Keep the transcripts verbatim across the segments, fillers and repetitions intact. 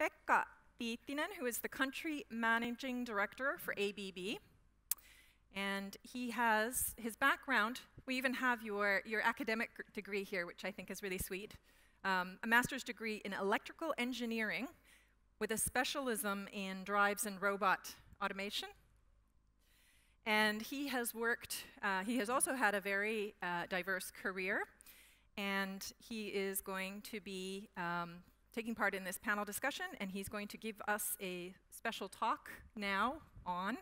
Pekka Piittinen, who is the Country Managing Director for A B B. And he has his background, we even have your, your academic degree here, which I think is really sweet. Um, a master's degree in electrical engineering with a specialism in drives and robot automation. And he has worked, uh, he has also had a very uh, diverse career, and he is going to be um, taking part in this panel discussion, and he's going to give us a special talk now on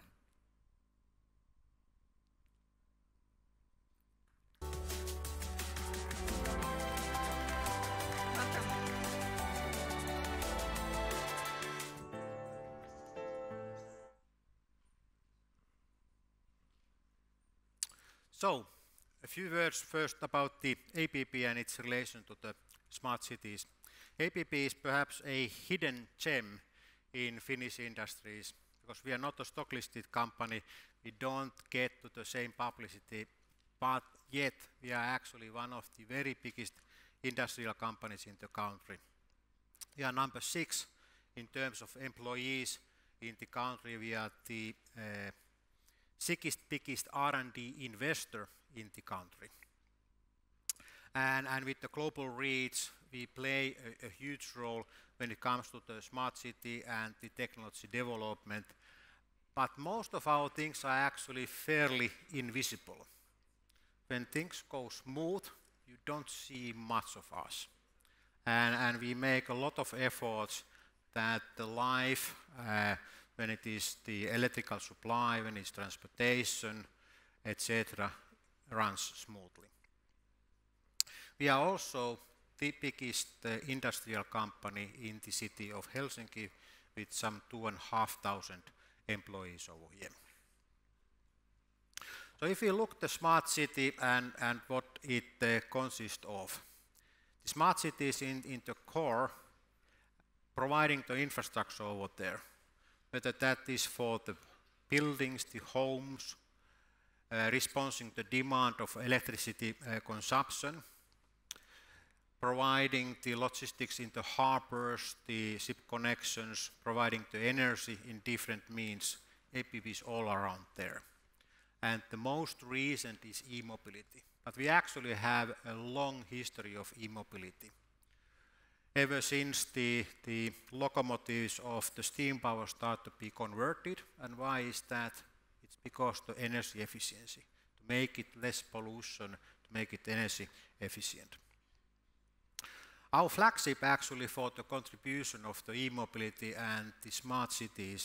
So, a few words first about the A B B and its relation to the smart cities. A B B is perhaps a hidden gem in Finnish industries, because we are not a stock-listed company, we don't get to the same publicity, but yet we are actually one of the very biggest industrial companies in the country. We are number six in terms of employees in the country. We are the uh, sixth biggest R and D investor in the country. And, and with the global reach, we play a, a huge role when it comes to the smart city and the technology development. But most of our things are actually fairly invisible. When things go smooth, you don't see much of us. And, and we make a lot of efforts that the life, uh, when it is the electrical supply, when it's transportation, et cetera, runs smoothly. We are also the biggest uh, industrial company in the city of Helsinki, with some two and a half thousand employees over here. So if you look at the smart city and, and what it uh, consists of, the smart city is in, in the core, providing the infrastructure over there, whether that is for the buildings, the homes, uh, responding to the demand of electricity uh, consumption, providing the logistics in the harbors, the ship connections, providing the energy in different means. A B B is all around there. And the most recent is e-mobility. But we actually have a long history of e-mobility. Ever since the, the locomotives of the steam power start to be converted. And why is that? It's because of the energy efficiency, to make it less pollution, to make it energy efficient. Our flagship actually for the contribution of the e-mobility and the smart cities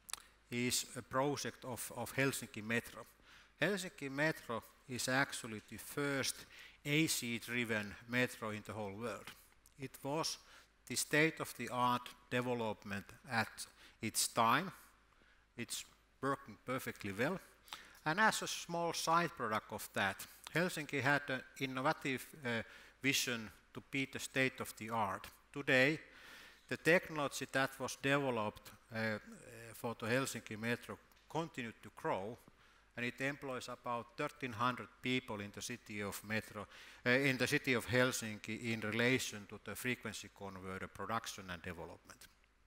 is a project of, of Helsinki Metro. Helsinki Metro is actually the first A C-driven metro in the whole world. It was the state-of-the-art development at its time. It's working perfectly well. And as a small side product of that, Helsinki had an innovative uh, vision to be the state-of-the-art. Today, the technology that was developed uh, uh, for the Helsinki Metro continued to grow, and it employs about thirteen hundred people in the city of Metro, uh, in the city of Helsinki in relation to the frequency converter production and development.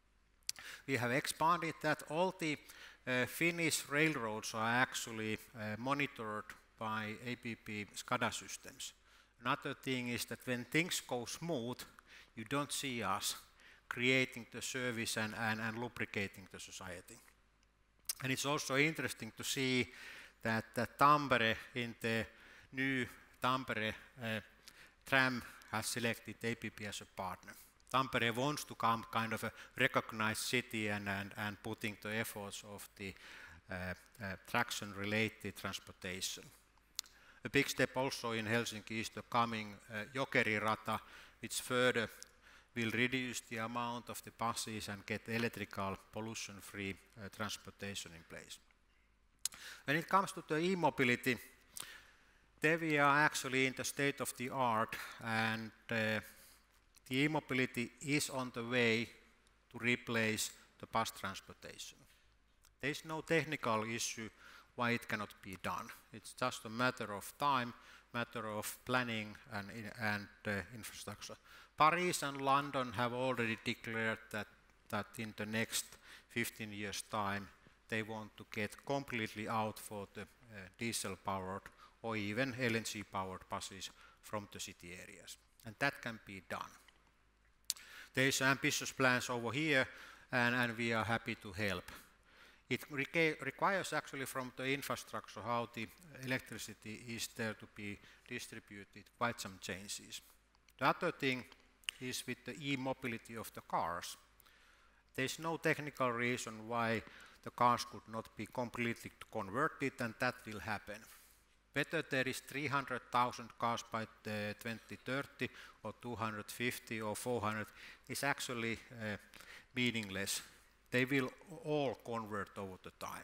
We have expanded that. All the uh, Finnish railroads are actually uh, monitored by A B B SCADA systems. Another thing is that when things go smooth, you don't see us creating the service and, and, and lubricating the society. And it's also interesting to see that, that Tampere, in the new Tampere uh, tram, has selected A B B as a partner. Tampere wants to become kind of a recognized city and, and, and putting the efforts of the uh, uh, traction-related transportation. A big step also in Helsinki is the coming uh, Jokeri-rata, which further will reduce the amount of the buses and get electrical, pollution-free uh, transportation in place. When it comes to the e-mobility, there we are actually in the state of the art, and uh, the e-mobility is on the way to replace the bus transportation. There is no technical issue why it cannot be done. It's just a matter of time, matter of planning and, and uh, infrastructure. Paris and London have already declared that that in the next fifteen years time they want to get completely out for the uh, diesel powered or even L N G powered buses from the city areas. And that can be done. There is ambitious plans over here, and, and we are happy to help. It requires actually from the infrastructure how the electricity is there to be distributed quite some changes. The other thing is with the e-mobility of the cars. There is no technical reason why the cars could not be completely converted, and that will happen. Whether there is three hundred thousand cars by the twenty thirty or two hundred fifty or four hundred is actually uh, meaningless. They will all convert over the time.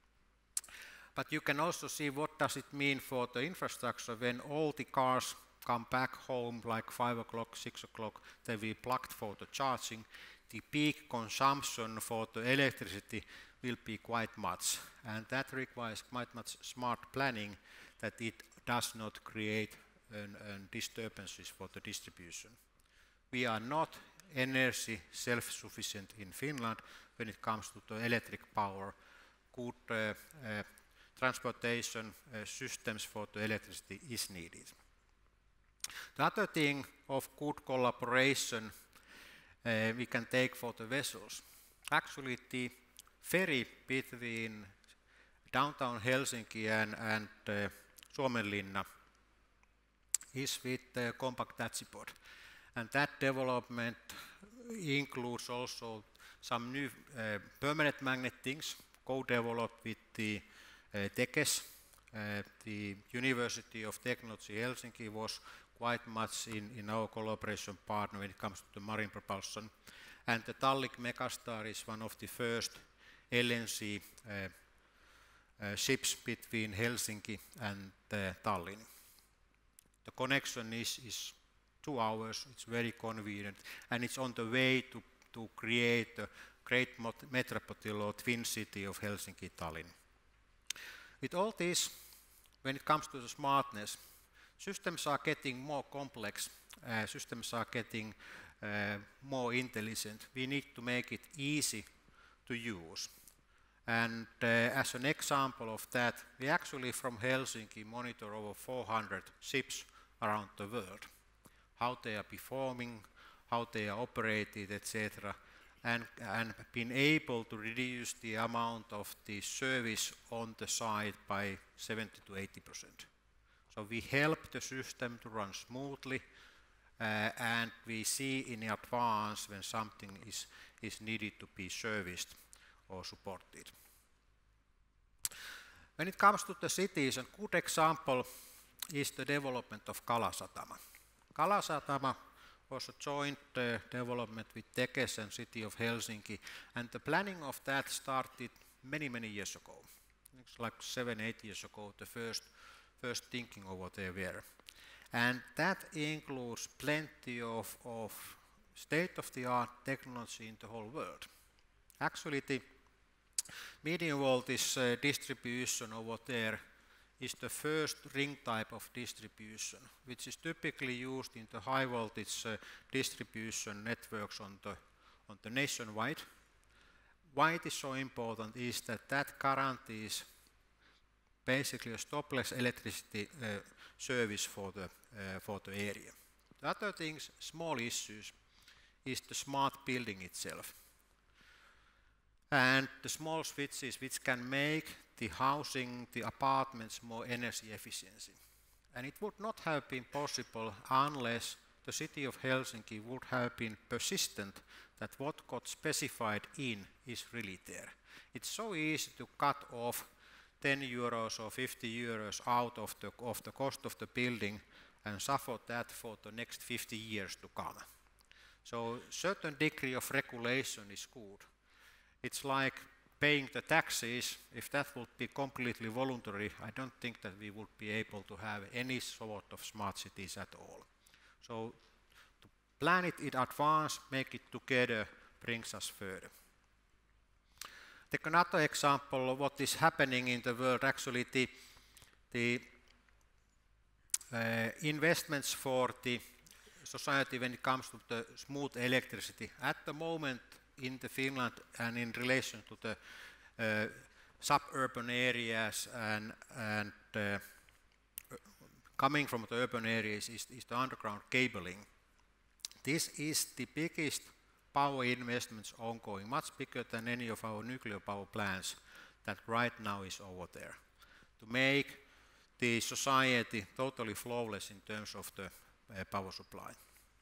But you can also see what does it mean for the infrastructure when all the cars come back home like five o'clock, six o'clock, they will be plugged for the charging. The peak consumption for the electricity will be quite much, and that requires quite much smart planning that it does not create an, an disturbances for the distribution. We are not energy self-sufficient in Finland when it comes to the electric power. Good uh, uh, transportation uh, systems for the electricity is needed. The other thing of good collaboration uh, we can take for the vessels. Actually, the ferry between downtown Helsinki and, and uh, Suomenlinna is with uh, compact Datsipod. And that development includes also some new uh, permanent magnet things co-developed with the uh, Tekes. Uh, the University of Technology Helsinki was quite much in, in our collaboration partner when it comes to the marine propulsion. And the Tallink Megastar is one of the first L N G uh, uh, ships between Helsinki and uh, Tallinn. The connection is, is two hours, it's very convenient, and it's on the way to, to create a great metropolitan or twin city of Helsinki-Tallinn. With all this, when it comes to the smartness, systems are getting more complex, uh, systems are getting uh, more intelligent. We need to make it easy to use. And uh, as an example of that, we actually from Helsinki monitor over four hundred ships around the world, how they are performing, how they are operated, et cetera, and, and been able to reduce the amount of the service on the site by seventy to eighty percent. So we help the system to run smoothly, uh, and we see in advance when something is, is needed to be serviced or supported. When it comes to the cities, a good example is the development of Kalasatama. Kalasatama was a joint uh, development with Tekes and City of Helsinki, and the planning of that started many, many years ago. It's like seven, eight years ago, the first, first thinking over there were. And that includes plenty of, of state-of-the-art technology in the whole world. Actually, the medium voltage uh, distribution over there is the first ring type of distribution, which is typically used in the high voltage uh, distribution networks on the, on the nationwide. Why it is so important is that that guarantees basically a stopless electricity uh, service for the, uh, for the area. The other things, small issues, is the smart building itself. And the small switches which can make the housing, the apartments more energy efficiency. And it would not have been possible unless the city of Helsinki would have been persistent that what got specified in is really there. It's so easy to cut off ten euros or fifty euros out of the, of the cost of the building and suffer that for the next fifty years to come. So certain degree of regulation is good. It's like paying the taxes. If that would be completely voluntary, I don't think that we would be able to have any sort of smart cities at all. So to plan it in advance, make it together, brings us further. Take another example of what is happening in the world. Actually, the, the uh, investments for the society when it comes to the smooth electricity. At the moment, in the Finland and in relation to the uh, suburban areas and, and uh, coming from the urban areas is, is the underground cabling. This is the biggest power investments ongoing, much bigger than any of our nuclear power plants that right now is over there, to make the society totally flawless in terms of the uh, power supply.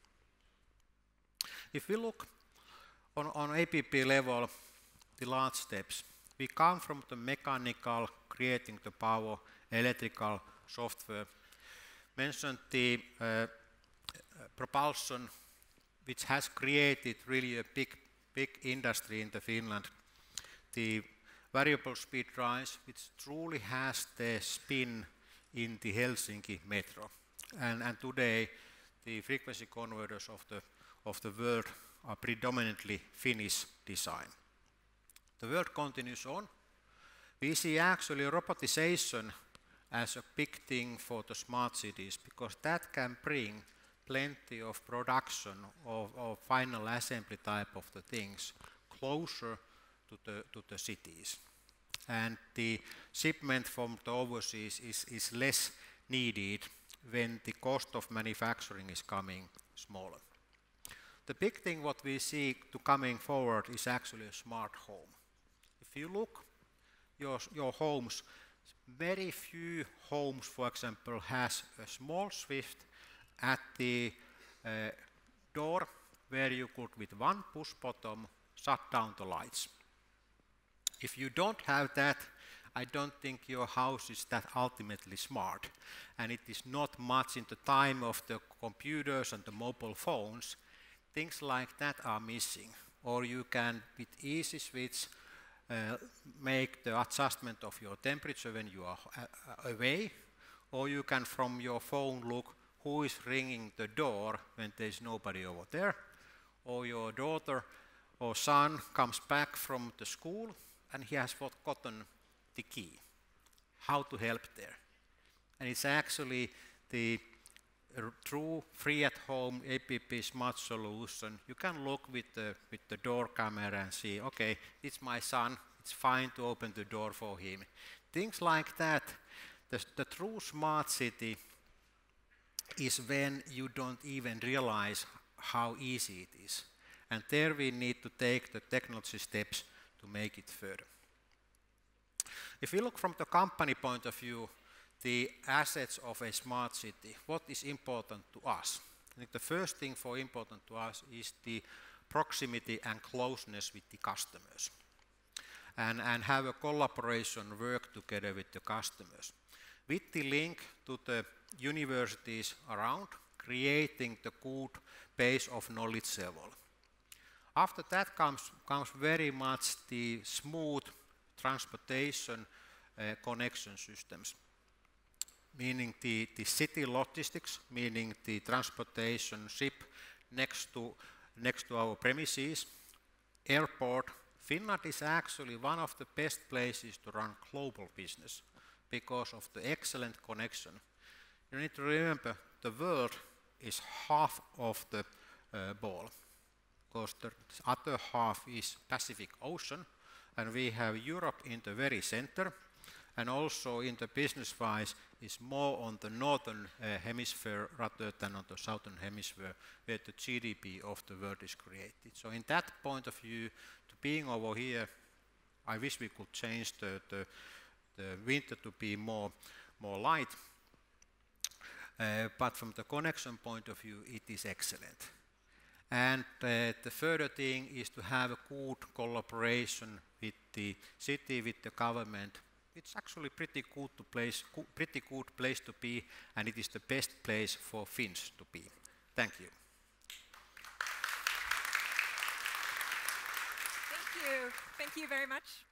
If we look on, on A P P level, the large steps, we come from the mechanical, creating the power, electrical, software, mentioned the uh, propulsion, which has created really a big, big industry in the Finland. The variable speed drives, which truly has the spin in the Helsinki metro. And, and today, the frequency converters of the, of the world are predominantly Finnish design. The world continues on. We see actually robotization as a big thing for the smart cities, because that can bring plenty of production of, of final assembly type of the things closer to the, to the cities. And the shipment from the overseas is, is less needed when the cost of manufacturing is coming smaller. The big thing what we see to coming forward is actually a smart home. If you look your, your homes, very few homes, for example, has a small switch at the uh, door where you could, with one push button, shut down the lights. If you don't have that, I don't think your house is that ultimately smart, and it is not much in the time of the computers and the mobile phones. Things like that are missing, or you can, with easy switch, uh, make the adjustment of your temperature when you are uh, away, or you can from your phone look who is ringing the door when there is nobody over there, or your daughter or son comes back from the school and he has forgotten the key. How to help there? And it's actually the uh, true free at home A P P smart solution. You can look with the, with the door camera and see, okay, it's my son, it's fine to open the door for him. Things like that. The, the true smart city is when you don't even realize how easy it is. And there we need to take the technology steps to make it further. If we look from the company point of view, the assets of a smart city, what is important to us? I think the first thing for important to us is the proximity and closeness with the customers, and, and have a collaboration, work together with the customers. With the link to the universities around, creating the good base of knowledge level. After that comes, comes very much the smooth transportation uh, connection systems, meaning the, the city logistics, meaning the transportation ship next to, next to our premises, airport. Finland is actually one of the best places to run global business because of the excellent connection. You need to remember the world is half of the uh, ball, because the other half is Pacific Ocean, and we have Europe in the very center, and also in the business-wise is more on the northern uh, hemisphere rather than on the southern hemisphere, where the G D P of the world is created. So in that point of view, to being over here, I wish we could change the, the, the winter to be more, more light, uh, but from the connection point of view, it is excellent. And uh, the further thing is to have a good collaboration with the city, with the government. It's actually pretty good to place, pretty good place to be, and it is the best place for Finns to be. Thank you. Thank you. Thank you very much.